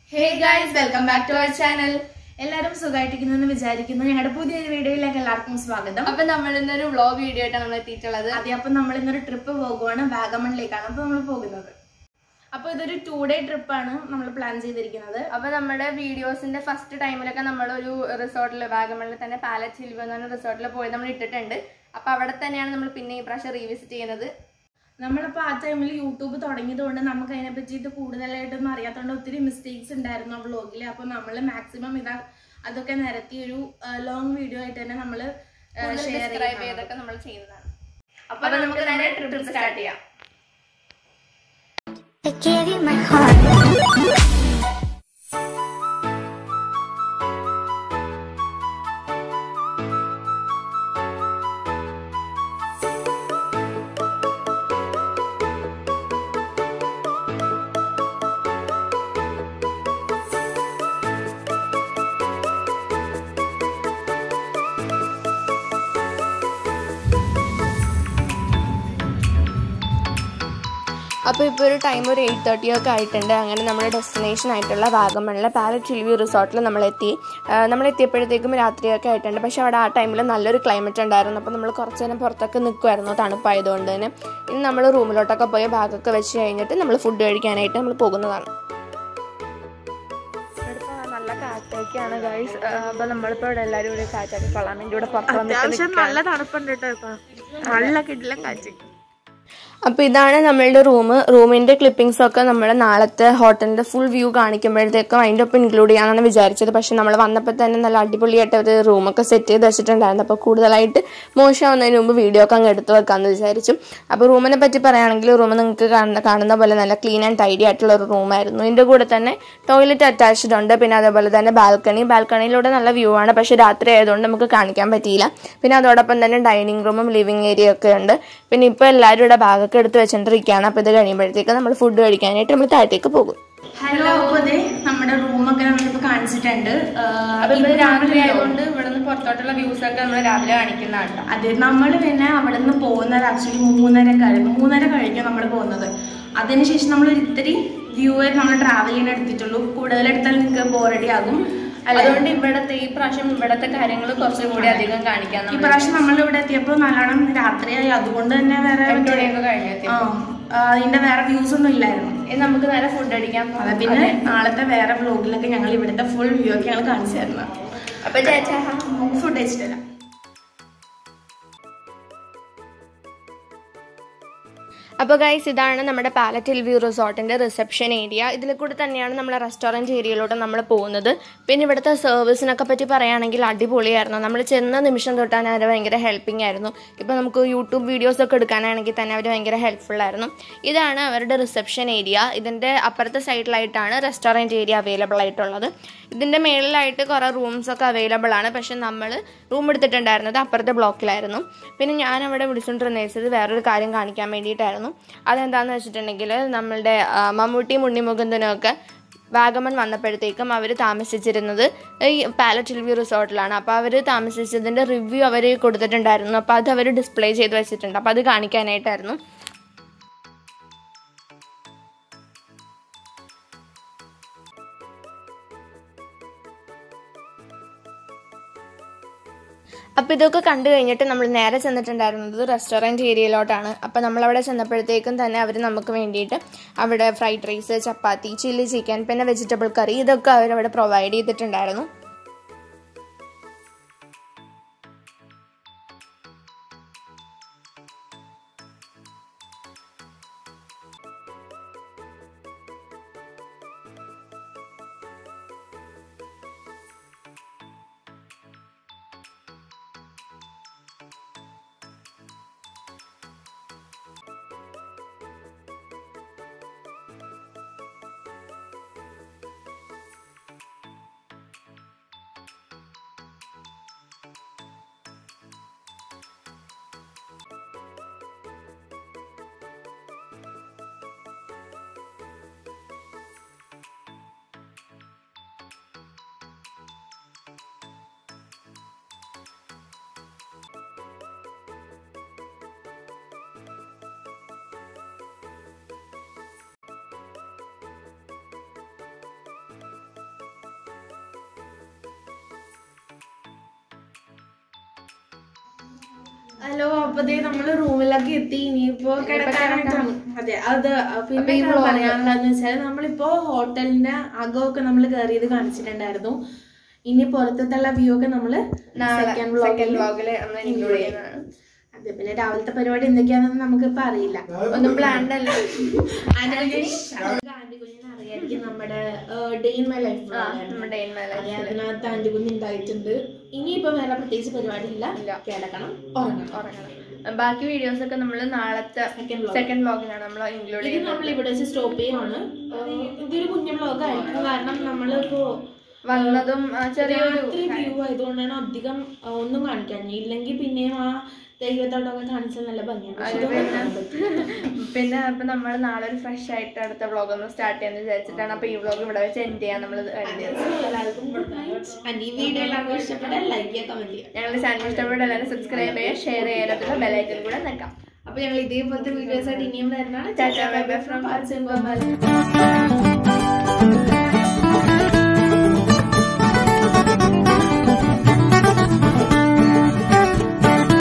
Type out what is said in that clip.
Hey guys, welcome back to our channel. എല്ലാവരും സുഖമായിട്ടിരിക്കുന്നു വിചാരിക്കുന്നു. ഞങ്ങളുടെ പുതിയൊരു വീഡിയോയിലേക്ക് എല്ലാവർക്കും സ്വാഗതം. അപ്പോൾ നമ്മൾ ഇന്നൊരു വ്ലോഗ് വീഡിയോ ആയിട്ടാണ് നമ്മൾ എത്തിയിട്ടുള്ളത്. അപ്പോൾ നമ്മൾ ഇന്നൊരു ട്രിപ്പ് പോകുവാണ്, വാഗമണിലേക്കാണ് അപ്പോൾ നമ്മൾ പോകുന്നത്. അപ്പോൾ ഇതൊരു 2 day ട്രിപ്പാണ് നമ്മൾ പ്ലാൻ ചെയ്തിരിക്കുന്നത്. അപ്പോൾ നമ്മുടെ വീഡിയോസിന്റെ ഫസ്റ്റ് ടൈമിലൊക്കെ നമ്മളൊരു റിസോർട്ടിൽ വാഗമണിൽ തന്നെ പാലറ്റ് ഹിൽ വ്യൂ എന്ന റിസോർട്ടിൽ പോയി നമ്മൾ ഇട്ടിട്ടുണ്ട്. അപ്പോൾ അവിടെ തന്നെയാണ് നമ്മൾ പിന്നെ ഈ പ്രാവശ്യം റീവിസിറ്റ് ചെയ്യുന്നത്. നമ്മളിപ്പോൾ ആ ടൈമിൽ യൂട്യൂബ് തുടങ്ങിയതുകൊണ്ട് നമുക്ക് അതിനെ പറ്റിയിട്ട് കൂടുതലായിട്ടൊന്നും അറിയാത്തതുകൊണ്ട് ഒത്തിരി മിസ്റ്റേക്സ് ഉണ്ടായിരുന്നു ആ വ്ളോഗിൽ. അപ്പോൾ നമ്മൾ മാക്സിമം അതൊക്കെ നിരത്തി ഒരു ലോങ് വീഡിയോ ആയിട്ട് തന്നെ നമ്മൾ സബ്സ്ക്രൈബ് ചെയ്തൊക്കെ നമ്മൾ ചെയ്യുന്നതാണ്. അപ്പോൾ നമുക്ക് നേരെ ട്രിപ്പ് സ്റ്റാർട്ട് ചെയ്യാം. അപ്പോൾ ഇപ്പോൾ ഒരു ടൈം ഒരു 8:30 ഒക്കെ ആയിട്ടുണ്ട്. അങ്ങനെ നമ്മുടെ ഡെസ്റ്റിനേഷൻ ആയിട്ടുള്ള വാഗമണിലെ പാലറ്റ് ഹിൽ വ്യൂ റിസോർട്ടിൽ നമ്മളെത്തിയപ്പോഴത്തേക്കും രാത്രിയൊക്കെ ആയിട്ടുണ്ട്. പക്ഷേ അവിടെ ആ ടൈമിൽ നല്ലൊരു ക്ലൈമറ്റ് ഉണ്ടായിരുന്നു. അപ്പോൾ നമ്മൾ കുറച്ച് നേരം പുറത്തൊക്കെ നിൽക്കുമായിരുന്നു തണുപ്പായതുകൊണ്ട് തന്നെ. ഇനി നമ്മൾ റൂമിലോട്ടൊക്കെ പോയി ബാഗൊക്കെ വെച്ച് കഴിഞ്ഞിട്ട് നമ്മൾ ഫുഡ് കഴിക്കാനായിട്ട് നമ്മൾ പോകുന്നതാണ്. നല്ല കാറ്റൊക്കെയാണ് ഗൈസ്. അപ്പോൾ നമ്മളിപ്പോൾ ഇവിടെ എല്ലാവരും ഇവിടെ കാറ്റൊക്കെ കൊള്ളാൻ വേണ്ടി ഇവിടെ പുറത്ത് നല്ല തണുപ്പുണ്ട് കേട്ടോ, നല്ല കിടിലം കാറ്റ്. അപ്പോൾ ഇതാണ് നമ്മളുടെ റൂമിൻ്റെ ക്ലിപ്പിംഗ്സൊക്കെ നമ്മൾ നാളത്തെ ഹോട്ടലിൻ്റെ ഫുൾ വ്യൂ കാണിക്കുമ്പോഴത്തേക്കും അതിൻ്റെ ഒപ്പം ഇൻക്ലൂഡ് ചെയ്യാനാണ് വിചാരിച്ചത്. പക്ഷേ നമ്മൾ വന്നപ്പോൾ തന്നെ നല്ല അടിപൊളിയായിട്ട് ഒരു റൂമൊക്കെ സെറ്റ് ചെയ്ത് വെച്ചിട്ടുണ്ടായിരുന്നു. അപ്പോൾ കൂടുതലായിട്ട് മോശമാവുന്നതിന് മുമ്പ് വീഡിയോ ഒക്കെ അങ്ങ് എടുത്ത് വെക്കാമെന്ന് വിചാരിച്ചു. അപ്പോൾ റൂമിനെ പറ്റി പറയുകയാണെങ്കിൽ റൂം നിങ്ങൾക്ക് കാണുന്ന പോലെ നല്ല ക്ലീൻ ആൻഡ് ടൈഡി ആയിട്ടുള്ള ഒരു റൂമായിരുന്നു. ഇതിൻ്റെ കൂടെ തന്നെ ടോയ്ലറ്റ് അറ്റാച്ച്ഡ് ഉണ്ട്. പിന്നെ അതേപോലെ തന്നെ ബാൽക്കണിയിലൂടെ നല്ല വ്യൂ ആണ്. പക്ഷേ രാത്രി ആയതുകൊണ്ട് നമുക്ക് കാണിക്കാൻ പറ്റിയില്ല. പിന്നെ അതോടൊപ്പം തന്നെ ഡൈനിങ് റൂമും ലിവിങ് ഏരിയ ഒക്കെ ഉണ്ട്. പിന്നെ ഇപ്പോൾ എല്ലാവരും ഇവിടെ ബാഗൊക്കെ എടുത്ത് വെച്ചിട്ടിരിക്കുകയാണ്. അപ്പോൾ ഇത് കഴിയുമ്പോഴത്തേക്ക് നമ്മൾ ഫുഡ് കഴിക്കാനായിട്ട് നമ്മൾ താഴത്തേക്ക് പോകും. ഹലോ, അപ്പോൾ അതെ നമ്മുടെ റൂമൊക്കെ നമ്മളിപ്പോൾ കാണിച്ചിട്ടുണ്ട്. അപ്പോൾ രാത്രി ആയതുകൊണ്ട് ഇവിടെ നിന്ന് പുറത്തോട്ടുള്ള വ്യൂസ് ഒക്കെ നമ്മൾ രാവിലെ കാണിക്കുന്നതാണ്. അതെ, നമ്മൾ പിന്നെ അവിടെ നിന്ന് പോകുന്നത് ആക്ച്വലി 3:30 കഴിഞ്ഞു നമ്മൾ പോകുന്നത്. അതിനുശേഷം നമ്മൾ ഇത്തിരി വ്യൂവർ നമ്മൾ ട്രാവൽ ചെയ്യാൻ എടുത്തിട്ടുള്ളൂ. കൂടുതലെടുത്താൽ നിങ്ങൾക്ക് ബോറടി ആകും. അതുകൊണ്ട് ഈ പ്രാവശ്യം ഇവിടത്തെ കാര്യങ്ങൾ കുറച്ചും കൂടി അധികം കാണിക്കാം. ഈ പ്രാവശ്യം നമ്മൾ ഇവിടെ എത്തിയപ്പോൾ നല്ലോണം രാത്രിയായി, അതുകൊണ്ട് തന്നെ വേറെ അതിന്റെ വേറെ വ്യൂസ് ഒന്നും ഇല്ലായിരുന്നു. നമുക്ക് നേരെ ഫുഡ് അടിക്കാൻ പോകാം. പിന്നെ നാളത്തെ വേറെ വ്ലോഗിലൊക്കെ ഞങ്ങൾ ഇവിടുത്തെ ഫുൾ വ്യൂ ഒക്കെ ഞങ്ങൾ കാണിച്ചു തരുന്നത്. അപ്പൊ ഫുഡ് കഴിച്ചിട്ടില്ല. അപ്പോൾ ഗൈസ്, ഇതാണ് നമ്മുടെ പാലറ്റ് ഹിൽ വ്യൂ റിസോർട്ടിൻ്റെ റിസപ്ഷൻ ഏരിയ. ഇതിൽ കൂടെ തന്നെയാണ് നമ്മൾ റെസ്റ്റോറൻറ്റ് ഏരിയയിലോട്ട് നമ്മൾ പോകുന്നത്. പിന്നെ ഇവിടുത്തെ സർവീസിനൊക്കെ പറ്റി പറയുകയാണെങ്കിൽ അടിപൊളിയായിരുന്നു. നമ്മൾ ചെന്ന നിമിഷം തൊട്ടാണ് അവർ ഭയങ്കര ഹെൽപ്പിംഗ് ആയിരുന്നു. ഇപ്പോൾ നമുക്ക് യൂട്യൂബ് വീഡിയോസൊക്കെ എടുക്കാനാണെങ്കിൽ തന്നെ അവർ ഭയങ്കര ഹെൽപ്ഫുള്ളായിരുന്നു. ഇതാണ് അവരുടെ റിസപ്ഷൻ ഏരിയ. ഇതിൻ്റെ അപ്പുറത്തെ സൈഡിലായിട്ടാണ് റെസ്റ്റോറൻറ്റ് ഏരിയ അവൈലബിൾ ആയിട്ടുള്ളത്. ഇതിൻ്റെ മേളിലായിട്ട് കുറേ റൂംസൊക്കെ അവൈലബിൾ ആണ്. പക്ഷെ നമ്മൾ റൂം എടുത്തിട്ടുണ്ടായിരുന്നത് അപ്പുറത്തെ ബ്ലോക്കിലായിരുന്നു. പിന്നെ ഞാനവിടെ വിളിച്ചുകൊണ്ടിരുന്നത് വേറൊരു കാര്യം കാണിക്കാൻ വേണ്ടിയിട്ടായിരുന്നു. അതെന്താണെന്ന് വെച്ചിട്ടുണ്ടെങ്കിൽ നമ്മളുടെ മമ്മൂട്ടിയും ഉണ്ണിമുകുന്ദനും ഒക്കെ വാഗമൺ വന്നപ്പോഴത്തേക്കും അവർ താമസിച്ചിരുന്നത് ഈ പാലറ്റ് ഹിൽ വ്യൂ റിസോർട്ടിലാണ്. അപ്പോൾ അവർ താമസിച്ചതിൻ്റെ റിവ്യൂ അവർ കൊടുത്തിട്ടുണ്ടായിരുന്നു. അപ്പോൾ അത് അവർ ഡിസ്പ്ലേ ചെയ്ത് വെച്ചിട്ടുണ്ട്. അപ്പോൾ അത് കാണിക്കാനായിട്ടായിരുന്നു. അപ്പോൾ ഇതൊക്കെ കണ്ടു കഴിഞ്ഞിട്ട് നമ്മൾ നേരെ ചെന്നിട്ടുണ്ടായിരുന്നത് റെസ്റ്റോറൻറ്റ് ഏരിയയിലോട്ടാണ്. അപ്പോൾ നമ്മളവിടെ ചെന്നപ്പോഴത്തേക്കും തന്നെ അവർ നമുക്ക് വേണ്ടിയിട്ട് അവിടെ fried rice, chapati, chilli chicken, പിന്നെ വെജിറ്റബിൾ കറി ഇതൊക്കെ അവരവിടെ പ്രൊവൈഡ് ചെയ്തിട്ടുണ്ടായിരുന്നു. ഹലോ, അപ്പതേ നമ്മള് റൂമിലൊക്കെ എത്തി. ഇനിയിപ്പോ കിടക്കാനായിട്ടാണ്. അതെ, അത് പിന്നെ പറയാനുള്ളതെന്ന് വെച്ചാൽ നമ്മളിപ്പോ ഹോട്ടലിന്റെ അകമൊക്കെ നമ്മൾ കയറിയത് കാണിച്ചിട്ടുണ്ടായിരുന്നു. ഇനി പുറത്തുള്ള വ്യൂ ഒക്കെ നമ്മള് സെക്കൻഡ് വ്ലോഗില് ഇൻക്ലൂഡ് ചെയ്യുന്നതാണ്. അതെ, പിന്നെ രാവിലത്തെ പരിപാടി എന്തൊക്കെയാണെന്ന് നമുക്കിപ്പോ അറിയില്ല, ഒന്നും പ്ലാൻഡ് അല്ല. ആന്റികുഞ്ഞിനെ അറിയായിരിക്കും നമ്മുടെ ഡേ ഇൻ മൈ ലൈഫ്, അതിനകത്ത് ആന്റികുഞ്ഞ് ഉണ്ടായിട്ടുണ്ട്. ഇനിയിപ്പോ വേറെ പ്രത്യേകിച്ച് പരിപാടി ഇല്ല, കിടക്കണം, ഉറങ്ങണം. ബാക്കി വീഡിയോസ് ഒക്കെ നമ്മൾ നാളത്തെ സെക്കൻഡ് വ്ലോഗിലാണ് നമ്മൾ ഇൻക്ലൂഡ് ചെയ്യുന്നത്. നമ്മൾ ഇവിടെ വെച്ച് സ്റ്റോപ്പ് ചെയ്യുവാണ്. ഇതൊരു കുഞ്ഞു വ്ലോഗ് ആയിരിക്കും, കാരണം നമ്മളിപ്പോ വന്നതും ചെറിയൊരു വ്യൂ ആയതുകൊണ്ടാണ് അധികം ഒന്നും കാണിക്കാൻ. ഇല്ലെങ്കിൽ പിന്നെയും ആ ദൈവത്തോടൊക്കെ കാണിച്ചാൽ നല്ല ഭംഗിയാണ്. പിന്നെ അപ്പൊ നമ്മൾ നാളെ ഒരു ഫ്രഷ് ആയിട്ട് അടുത്ത വ്ലോഗ് ഒന്ന് സ്റ്റാർട്ട് ചെയ്യാന്ന് വിചാരിച്ചിട്ടാണ്. അപ്പൊ ഈ വ്ലോഗ് ഇവിടെ വെച്ച് എൻഡ് ചെയ്യാൻ നമ്മൾ ഞങ്ങളുടെ ചാനൽ ഇഷ്ടപ്പെട്ട എല്ലാവരും സബ്സ്ക്രൈബ് ചെയ്യുക, ഷെയർ ചെയ്യാനുള്ള ബെലൈക്കൺ കൂടെ നിൽക്കാം. അപ്പൊ ഞങ്ങൾ ഇതേപോലത്തെ വീഡിയോസ് ആയിട്ട് ഇനിയും വരുന്നതാണ്. Tata bye bye from